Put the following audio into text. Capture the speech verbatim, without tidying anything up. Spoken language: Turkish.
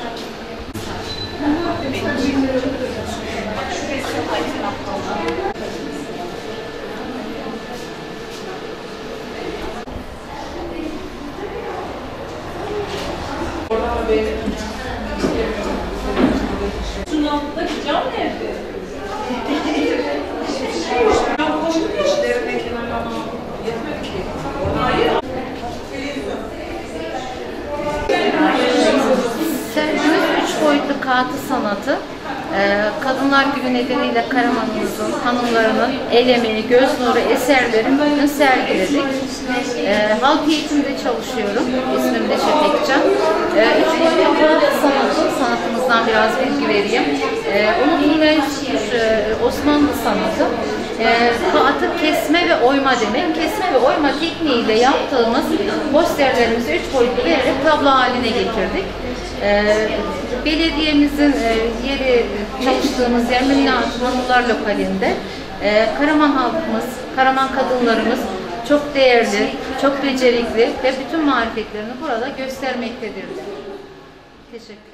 Şunun altındaki cam nerede? Sergimiz üç boyutlu kağıtı sanatı. Kadınlar Günü nedeniyle Karaman'ımızın, hanımlarının el emeği, göz nuru eserlerini bugün sergiledik. E, halk eğitimde çalışıyorum. İsmim de Şefekcan. E, üç boyutlu kağıt sanatı, sanatımızdan biraz bilgi vereyim. E, unutulmaya çıkmış e, Osmanlı sanatı. E, kağıtı kesme ve oyma demek. Kesme ve oyma tekniğiyle yaptığımız posterlerimizi üç boyutlu vererek tablo haline getirdik. E, belediyemizin e, yeri, çalıştığımız yer Minna Hanımlar Lokali'nde. E, Karaman halkımız, Karaman kadınlarımız çok değerli, çok becerikli ve bütün marifetlerini burada göstermektedirler. Teşekkür ederim.